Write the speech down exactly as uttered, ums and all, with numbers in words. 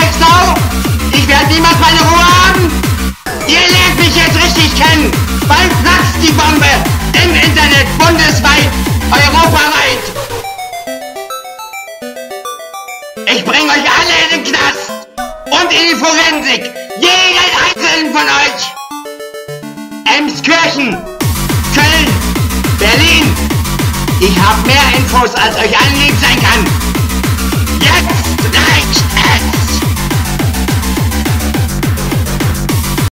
Drecksau! Ich werde niemals meine Ruhe haben! Ihr lernt mich jetzt richtig kennen! Bald platzt die Bombe! Im Internet, bundesweit, europaweit! Ich bring euch alle in den Knast! Und in die Forensik! Jeden einzelnen von euch! Emskirchen! Köln! Berlin! Ich hab mehr Infos, als euch allen lieb sein kann! Jetzt reicht es!